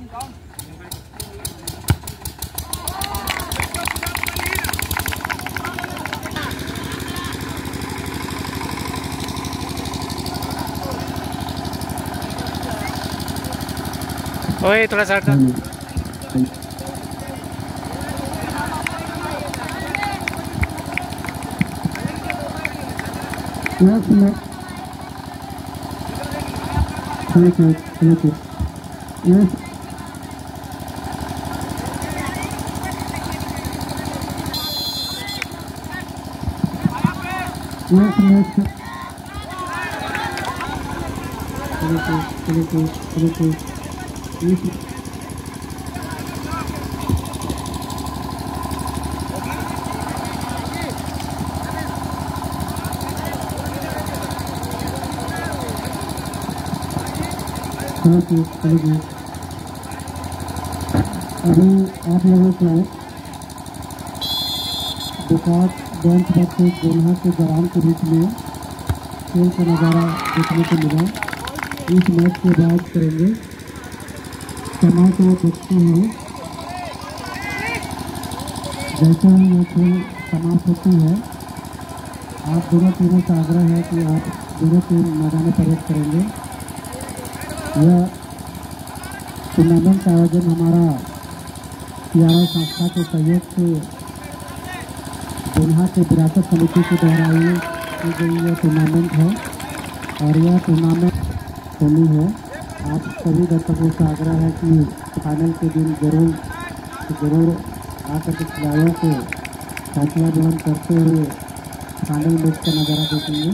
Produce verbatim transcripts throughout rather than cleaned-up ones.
ओए थोड़ा साइड कर। Yes, no. Thank you, thank you. Yes. Yes, next. Thank you, thank you, thank you. Yes. Thank you, thank you. अभी आप लोगों को विकास बैंक बच्चे गोल्हा के जवान के बीच में खेल का नज़ारा देखने को मिला। इस मैच की बात करेंगे। समय को देखते हैं जैसे ही ये खेल समाप्त होती है, आप दोनों टीमों का आग्रह है कि आप दोनों टीम मैदान में प्रवेश करेंगे। यह टूर्नामेंट का आयोजन हमारा पियारा संस्था के सहयोग से गोल्हा के विरासत समिति के द्वारा की गई यह टूर्नामेंट है और यह टूर्नामेंट होली है। आप सभी दर्शकों से आग्रह है कि फाइनल के दिन जरूर जरूर आकर के खिलाड़ियों को हौसला बुलंद करते हुए फाइनल मैच का नज़ारा देखेंगे।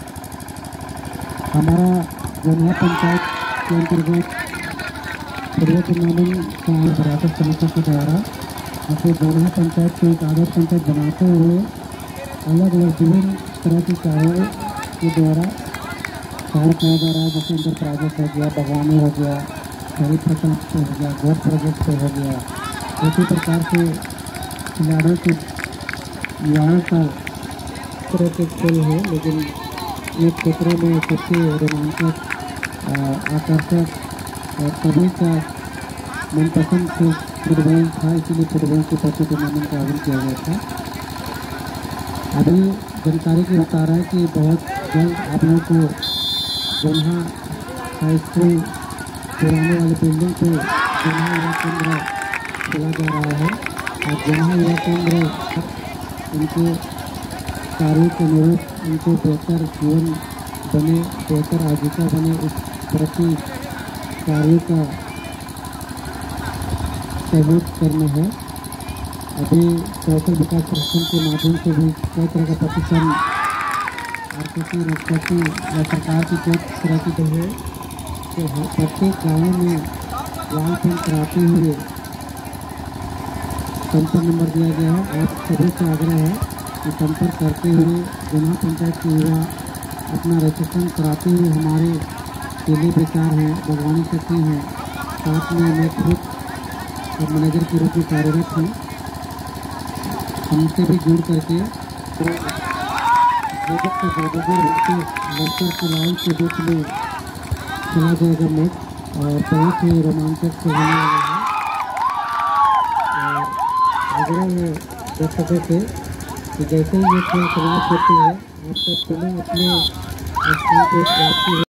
हमारा गोल्हा पंचायत के अंतर्गत पूर्व टूर्नामेंट का विरासत समिति के द्वारा अपने गोल्हा पंचायत को एक आदर्श पंचायत बनाते हुए अलग अलग विभिन्न तरह की कार्यों के द्वारा कार्य किया जा रहा है। जैसे इंटर प्रोजेक्ट हो गया, बागवानी हो गया, खरीफ फसल पे हो गया, गोद प्रोजेक्ट पे हो गया। इसी प्रकार से खिलाड़ियों के युवाओं का तरह के खेल है, लेकिन एक क्षेत्रों में सबसे रोमांचक आकर्षक और सभी का मनपसंद खेल फुटबॉल था, इसीलिए फुटबॉल के प्रति टूर्नामेंट का आयोजन किया गया था। अभी जानकारी की बता रहा है कि बहुत जल्द आप लोगों को गोल्हा हाई स्कूल पुराने वाले बिल्डिंग पे गोल्हा युवा केंद्र खोला जा रहा है और गोल्हा युवा केंद्र उनके कार्य के अनुरूप उनको बेहतर जीवन बने, बेहतर आजीविका बने, इस प्रति कार्य का सहयोग करना है। अभी कौशल विकास प्रशिक्षण के माध्यम से भी कई तरह का प्रशिक्षण आरकेसी रक्षी या सरकार की कई तरह की जो है तो प्रत्येक गाँव में लाल पेन कराते हुए संपर्क नंबर दिया गया है। आप सभी से आग्रह है कि संपर्क करते हुए गोल्हा पंचायत के युवा अपना रजिस्ट्रेशन कराते हुए हमारे केले बेकार हैं, बागवानी सखी हैं, साथ में मैं खुद और मैनेजर के रूप में कार्यरत हूँ, हमसे भी जुड़ करके प्रोजेक्ट के जादूगर लड़कर खिलाड़ी के बीच में खेला जाएगा मैच और बहुत ही रोमांचक से होने वाला है। और आग्रह है दर्शकों से कि जैसे ही ये खेल समाप्त होती है आप सब पुनः अपने स्थान पर वापसी